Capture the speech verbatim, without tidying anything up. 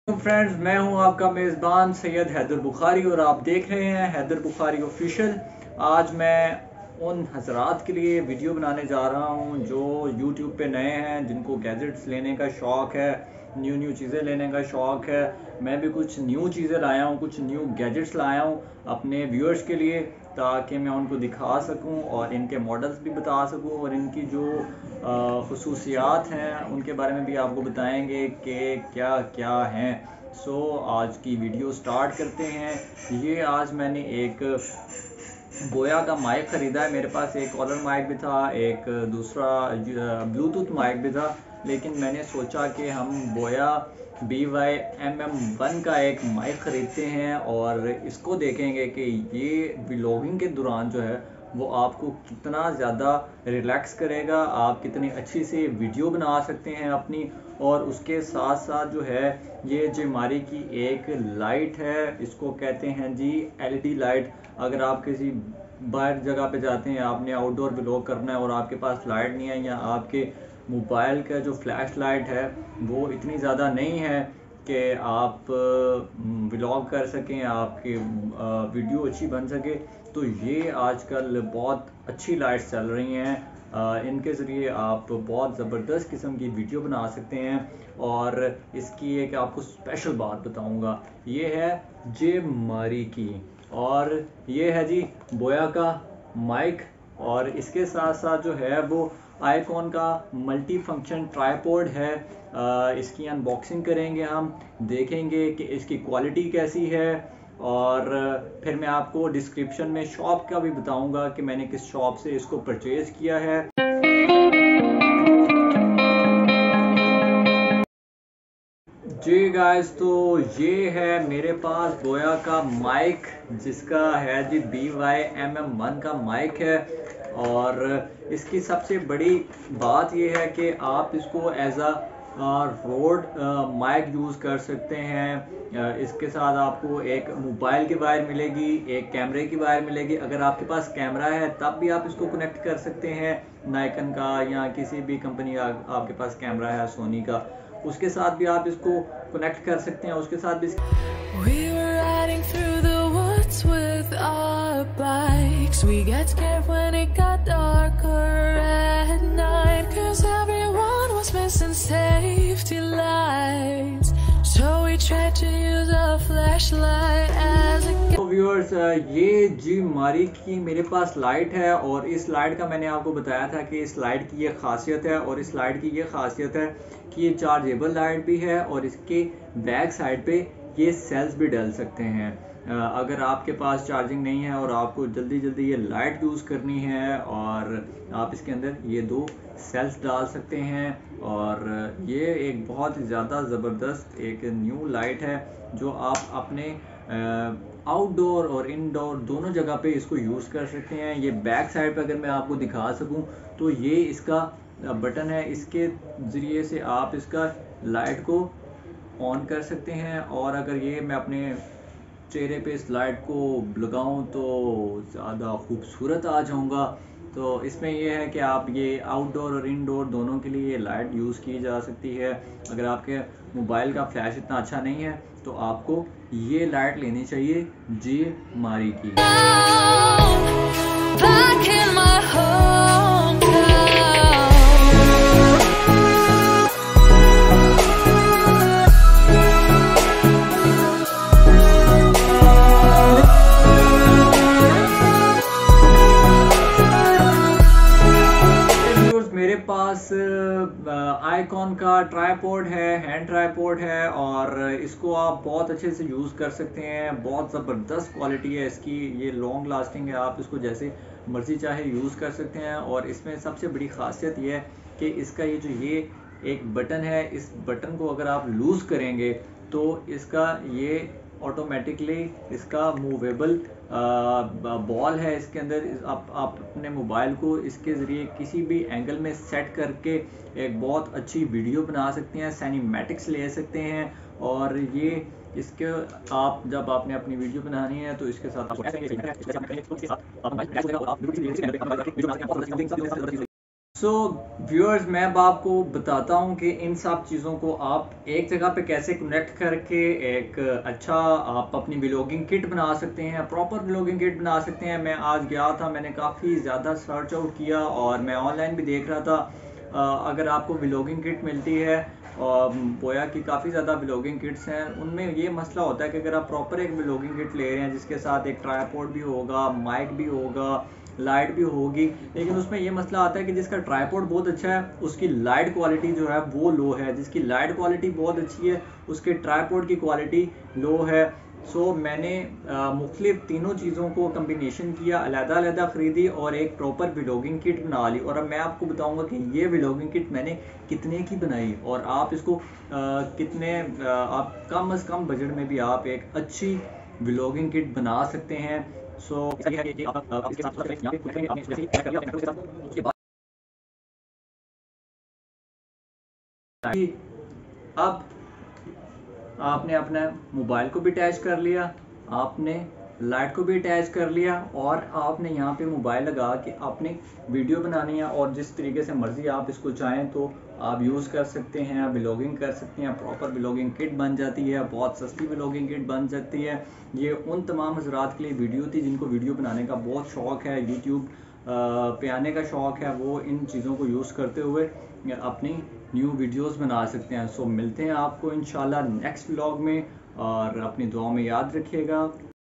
Friends, मैं हूं आपका मेज़बान सैयद हैदर बुखारी और आप देख रहे हैं हैदर बुखारी ऑफिशियल। आज मैं उन हजरात के लिए वीडियो बनाने जा रहा हूं जो यूट्यूब पे नए हैं, जिनको गैजेट्स लेने का शौक़ है, न्यू न्यू चीज़ें लेने का शौक़ है। मैं भी कुछ न्यू चीज़ें लाया हूं, कुछ न्यू गैजेट्स लाया हूं अपने व्यूअर्स के लिए, ताकि मैं उनको दिखा सकूं और इनके मॉडल्स भी बता सकूं और इनकी जो ख़ुसूसियात हैं उनके बारे में भी आपको बताएंगे कि क्या क्या हैं। सो so, आज की वीडियो स्टार्ट करते हैं। ये आज मैंने एक बोया का माइक ख़रीदा है। मेरे पास एक कॉलर माइक भी था, एक दूसरा ब्लूटूथ माइक भी था, लेकिन मैंने सोचा कि हम BOYA B Y M M one का एक माइक ख़रीदते हैं और इसको देखेंगे कि ये व्लॉगिंग के दौरान जो है वो आपको कितना ज़्यादा रिलैक्स करेगा, आप कितनी अच्छी से वीडियो बना सकते हैं अपनी। और उसके साथ साथ जो है ये जिमारी की एक लाइट है, इसको कहते हैं G L E D light. अगर आप किसी बाहर जगह पे जाते हैं, आपने आउटडोर व्लॉग करना है और आपके पास लाइट नहीं है, या आपके मोबाइल का जो फ्लैश लाइट है वो इतनी ज़्यादा नहीं है कि आप व्लॉग कर सकें, आपकी वीडियो अच्छी बन सके, तो ये आजकल बहुत अच्छी लाइट्स चल रही हैं। इनके ज़रिए आप बहुत ज़बरदस्त किस्म की वीडियो बना सकते हैं। और इसकी एक आपको स्पेशल बात बताऊंगा, ये है जिमारी की, और ये है जी बोया का माइक। और इसके साथ साथ जो है वो आईकॉन का मल्टी फंक्शन ट्राइपॉड है। आ, इसकी अनबॉक्सिंग करेंगे, हम देखेंगे कि इसकी क्वालिटी कैसी है, और फिर मैं आपको डिस्क्रिप्शन में शॉप का भी बताऊंगा कि मैंने किस शॉप से इसको परचेज किया है। जी गाइस, तो ये है मेरे पास बोया का माइक, जिसका है G B Y M M one का माइक है। और इसकी सबसे बड़ी बात यह है कि आप इसको as a Rode mic use कर सकते हैं। इसके साथ आपको एक मोबाइल की वायर मिलेगी, एक कैमरे की वायर मिलेगी। अगर आपके पास कैमरा है तब भी आप इसको कनेक्ट कर सकते हैं, नाइकन का या किसी भी कंपनी का आपके पास कैमरा है, सोनी का, उसके साथ भी आप इसको कनेक्ट कर सकते हैं। उसके साथ भी We were riding through the woods with our bikes. We got scared when it got darker at night, 'cause everyone was missing safety lights. So we tried to use a flashlight as a तो viewers, ये जिमारी की मेरे पास light है, और इस light का मैंने आपको बताया था कि इस लाइट की ये खासियत है, और इस लाइट की ये खासियत है कि ये चार्जेबल लाइट भी है, और इसके बैक साइड पे ये सेल्स भी डल सकते हैं। अगर आपके पास चार्जिंग नहीं है और आपको जल्दी जल्दी ये लाइट यूज़ करनी है, और आप इसके अंदर ये दो सेल्स डाल सकते हैं। और ये एक बहुत ज़्यादा ज़बरदस्त एक न्यू लाइट है जो आप अपने आउटडोर और इनडोर दोनों जगह पे इसको यूज़ कर सकते हैं। ये बैक साइड पे अगर मैं आपको दिखा सकूं तो ये इसका बटन है, इसके ज़रिए से आप इसका लाइट को ऑन कर सकते हैं। और अगर ये मैं अपने चेहरे पे इस लाइट को लगाऊं तो ज़्यादा खूबसूरत आ जाऊंगा। तो इसमें यह है कि आप ये आउटडोर और इनडोर दोनों के लिए ये लाइट यूज़ की जा सकती है। अगर आपके मोबाइल का फ्लैश इतना अच्छा नहीं है तो आपको ये लाइट लेनी चाहिए जिमारी की। मेरे पास आईकॉन का ट्राइपॉड है, हैंड ट्राइपॉड है, और इसको आप बहुत अच्छे से यूज़ कर सकते हैं। बहुत ज़बरदस्त क्वालिटी है इसकी, ये लॉन्ग लास्टिंग है, आप इसको जैसे मर्ज़ी चाहे यूज़ कर सकते हैं। और इसमें सबसे बड़ी खासियत ये है कि इसका ये जो ये एक बटन है, इस बटन को अगर आप लूज़ करेंगे तो इसका ये ऑटोमेटिकली इसका मूवेबल बॉल है, इसके अंदर आप आप अपने मोबाइल को इसके ज़रिए किसी भी एंगल में सेट करके एक बहुत अच्छी वीडियो बना सकते हैं, सिनेमैटिक्स ले सकते हैं। और ये इसके आप जब आपने अपनी वीडियो बनानी है तो इसके साथ सो व्यूअर्स, मैं अब आपको बताता हूँ कि इन सब चीज़ों को आप एक जगह पे कैसे कनेक्ट करके एक अच्छा आप अपनी व्लॉगिंग किट बना सकते हैं, प्रॉपर व्लॉगिंग किट बना सकते हैं। मैं आज गया था, मैंने काफ़ी ज़्यादा सर्च आउट किया और मैं ऑनलाइन भी देख रहा था। अ, अगर आपको व्लॉगिंग किट मिलती है और बोया कि काफ़ी ज़्यादा व्लॉगिंग किट्स हैं, उनमें ये मसला होता है कि अगर आप प्रॉपर एक व्लॉगिंग किट ले रहे हैं जिसके साथ एक ट्राइपॉड भी होगा, माइक भी होगा, लाइट भी होगी, लेकिन उसमें ये मसला आता है कि जिसका ट्राइपॉड बहुत अच्छा है उसकी लाइट क्वालिटी जो है वो लो है, जिसकी लाइट क्वालिटी बहुत अच्छी है उसके ट्राइपॉड की क्वालिटी लो है। सो so, मैंने मुख्तलिफ तीनों चीज़ों को कम्बिनेशन किया, अलग-अलग ख़रीदी और एक प्रॉपर व्लॉगिंग किट बना ली। और अब मैं आपको बताऊंगा कि ये व्लॉगिंग किट मैंने कितने की बनाई और आप इसको आ, कितने आ, आप कम अज़ कम बजट में भी आप एक अच्छी व्लॉगिंग किट बना सकते हैं। सो so, ये है कि आप आप इसके साथ यहाँ पे करेंगे, आपने जैसे ही कर लिया अपने के साथ, उसके बाद अब आपने अपना मोबाइल को भी अटैच कर लिया, आपने लाइट को भी अटैच कर लिया और आपने यहाँ पे मोबाइल लगा के आपने वीडियो बनानी है और जिस तरीके से मर्जी आप इसको चाहें तो आप यूज़ कर सकते हैं, आप व्लॉगिंग कर सकते हैं। प्रॉपर व्लॉगिंग किट बन जाती है, बहुत सस्ती व्लॉगिंग किट बन सकती है। ये उन तमाम हजरात के लिए वीडियो थी जिनको वीडियो बनाने का बहुत शौक़ है, यूट्यूब पे आने का शौक़ है, वो इन चीज़ों को यूज़ करते हुए अपनी न्यू वीडियोस बना सकते हैं। सो मिलते हैं आपको इंशाल्लाह नेक्स्ट व्लॉग में और अपनी दुआ में याद रखिएगा।